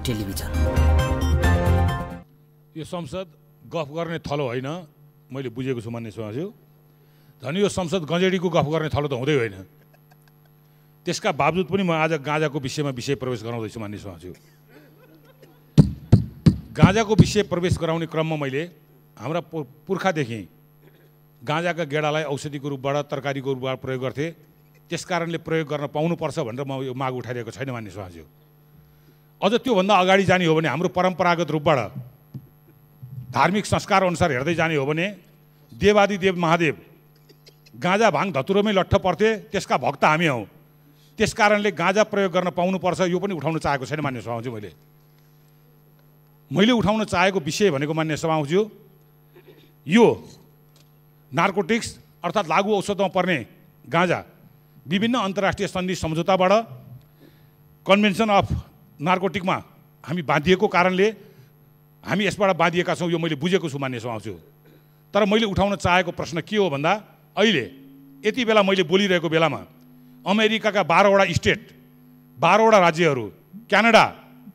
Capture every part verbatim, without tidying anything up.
Television. यो संसद गफ गर्ने थलो होइन, मैले बुझेको छु मान्य सभाज्यू। झन् यो संसद गजेडीको गफ गर्ने थलो त हुँदै होइन। त्यसका बावजुद पनि म आज गाँजाको विषयमा विषय प्रवेश गराउँदैछु मान्य सभाज्यू। गाँजाको विषय प्रवेश गराउने क्रममा मैले हाम्रा पुर्खादेखि गाँजाका गेडालाई औषधिको रूपबाट, तरकारीको रूपबाट प्रयोग गर्थे। त्यसकारणले प्रयोग गर्न पाउनुपर्छ भनेर म यो माग उठाइरहेको छैन मान्य सभाज्यू। अझ त्योभन्दा अगाडि जाने हो भने हाम्रो परम्परागत रूपबाट धार्मिक संस्कार अनुसार हेर्दै जाने हो भने देवादिदेव महादेव गाँजा भाङ धतुरोमै लट्ठ पर्थे, त्यसका भक्त हामी हौँ। त्यसकारणले गाँजा प्रयोग गर्न पाउनुपर्छ, यो पनि उठाउन चाहेको छैन मान्य सभाज्यू। मैले मैले उठाउन चाहेको विषय भनेको मान्य सभाज्यू यो नार्कोटिक्स अर्थात् लागु औषधमा पर्ने गाँजा विभिन्न अन्तर्राष्ट्रिय सन्धि सम्झौताबाट कन्भेन्सन अफ नार्कोटिकमा हामी बाँधिएको कारणले हामी यसबाट बाँधिएका छौँ, यो मैले बुझेको छु मान्य सभाज्यू। तर मैले उठाउन चाहेको प्रश्न के हो भन्दा अहिले यति बेला मैले बोलिरहेको बेलामा अमेरिकाका बाह्रवटा स्टेट, बाह्रवटा राज्यहरू, क्यानाडा,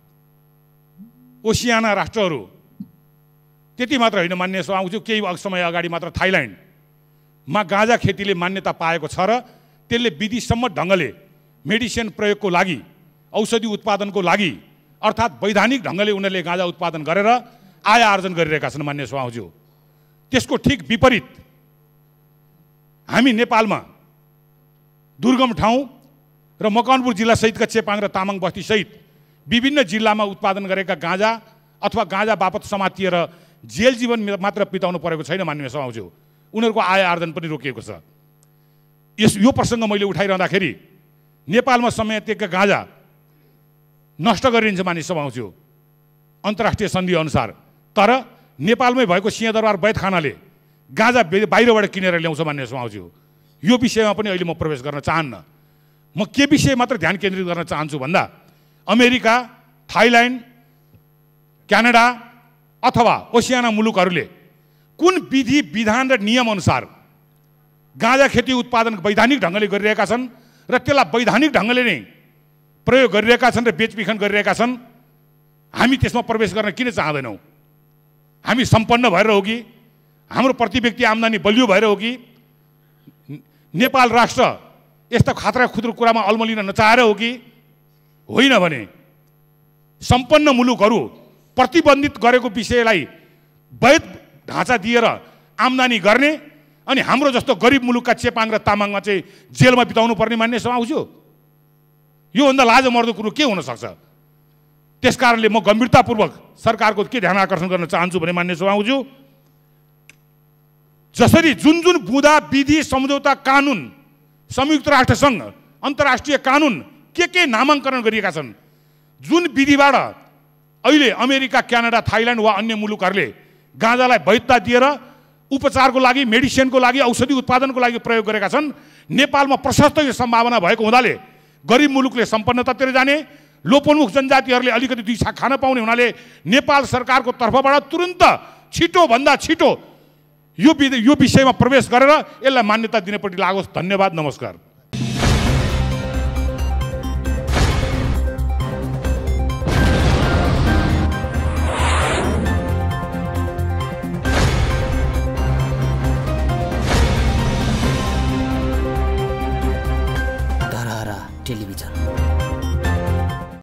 ओसियाना राष्ट्रहरू, त्यति मात्र होइन मान्य सभाज्यू, केही समय अगाडि मात्र थाइल्यान्डमा गाँजा खेतीले मान्यता पाएको छ र त्यसले विधिसम्मत ढङ्गले मेडिसिन प्रयोगको लागि, औषधि उत्पादनको लागि अर्थात् वैधानिक ढङ्गले उनीहरूले गाँजा उत्पादन गरेर आय आर्जन गरिरहेका छन् मान्य सभाज्यू। त्यसको ठिक विपरीत हामी नेपालमा दुर्गम ठाउँ र मकवानपुर जिल्ला सहितका चेपाङ र तामाङ बस्ती सहित विभिन्न जिल्लामा उत्पादन गरेका गाँजा अथवा गाँजा बापत समातिएर जेल जीवन मात्र बिताउनु परेको छैन मान्य सभाज्यू, उनीहरूको आय आर्जन पनि रोकिएको छ। यस यो प्रसङ्ग मैले उठाइरहँदाखेरि नेपालमा समेटिएका गाँजा नष्ट गरिन्छ मान्य सभाज्यू अन्तर्राष्ट्रिय सन्धि अनुसार। तर नेपालमै भएको सिंहदरबार वैदखानाले गाँजा बाहिरबाट किनेर ल्याउँछ मान्य सभाज्यू। यो विषयमा पनि अहिले म प्रवेश गर्न चाहन्न। म के विषय मात्र ध्यान केन्द्रित गर्न चाहन्छु भन्दा अमेरिका, थाइल्यान्ड, क्यानाडा अथवा ओसियाना मुलुकहरूले कुन विधि विधान र नियम अनुसार गाँजा खेती उत्पादन वैधानिक ढङ्गले गरिरहेका छन् र त्यसलाई वैधानिक ढङ्गले नै प्रयोग गरिरहेका छन् र बेचबिखन गरिरहेका छन्, हामी त्यसमा प्रवेश गर्न किन चाहँदैनौँ? हामी सम्पन्न भएर हो कि, हाम्रो प्रति व्यक्ति आम्दानी बलियो भएर हो कि, नेपाल राष्ट्र यस्ता खात्रा खुद्रो कुरामा अल्मलिन नचाहेर हो कि? होइन भने सम्पन्न मुलुकहरू प्रतिबन्धित गरेको विषयलाई वैध ढाँचा दिएर आम्दानी गर्ने अनि हाम्रो जस्तो गरिब मुलुकका चेपाङ र तामाङमा चाहिँ जेलमा बिताउनु पर्ने मान्य सभाज्यू, योभन्दा लाज मर्दो कुरो के हुन सक्छ? त्यसकारणले म गम्भीरतापूर्वक सरकारको के ध्यान आकर्षण गर्न चाहन्छु भने मान्य सभाज्यू, जसरी जुन जुन बुँदा विधि सम्झौता कानुन संयुक्त राष्ट्र सङ्घ अन्तर्राष्ट्रिय कानुन के के नामाङ्करण गरिएका छन्, जुन विधिबाट अहिले अमेरिका, क्यानाडा, थाइल्यान्ड वा अन्य मुलुकहरूले गाँजालाई वैधता दिएर उपचारको लागि, मेडिसिनको लागि, औषधि उत्पादनको लागि प्रयोग गरेका छन्, नेपालमा प्रशस्त यो सम्भावना भएको हुनाले गरिब मुलुकले सम्पन्नतातिर जाने, लोपोन्मुख जनजातिहरूले अलिकति दुई छाक खान पाउने हुनाले नेपाल सरकारको तर्फबाट तुरुन्त छिटोभन्दा छिटो यो यो विषयमा प्रवेश गरेर यसलाई मान्यता दिनेपट्टि लागोस्। धन्यवाद, नमस्कार। टेलिभिजन।